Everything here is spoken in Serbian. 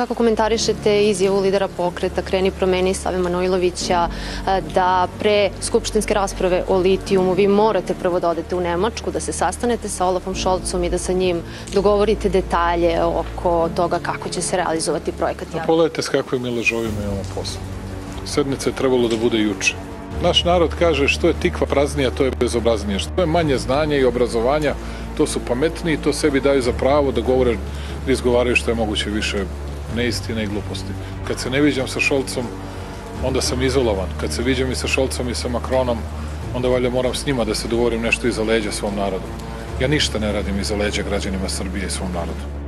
kako komentarišete izjavu lidera pokreta Kreni promeni Save Manojlovića da pre skupštinske rasprave o litijumu vi morate prvo da odete u Nemačku, da se sastanete sa Olafom Scholzom i da sa njim dogovorite detalje oko toga kako će se realizovati projekat? Pogledajte s kakvim mi lažovima imamo posao. Sednica je trebalo da bude juče. Naš narod kaže što je tikva praznija, to je bezobraznije. Što je manje znanja i obrazovanja, to su pametniji, to sebi daju za pravo da govore, da izgovaraju što je moguće više neistine i gluposti. Kad se ne viđam sa Scholzom, onda sam izolovan. Kad se viđam i sa Scholzom i sa Macronom, onda valjda moram s njima da se dogovorim nešto iza leđa svom narodu. Ja ništa ne radim iza leđa građanima Srbije i svom narodu.